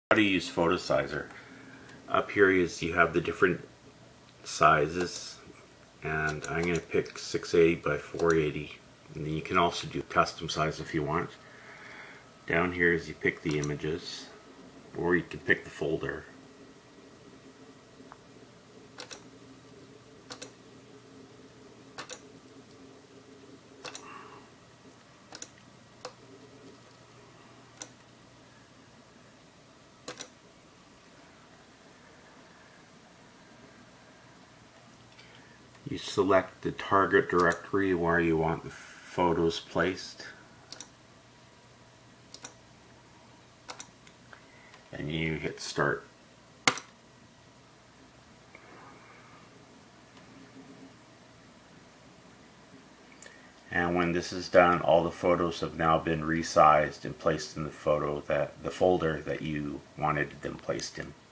How to use Fotosizer. Up here is you have the different sizes, and I'm going to pick 680 by 480, and then you can also do custom size if you want. Down here is you pick the images, or you can pick the folder. You select the target directory where you want the photos placed, and you hit start. And when this is done, all the photos have now been resized and placed in the folder that you wanted them placed in.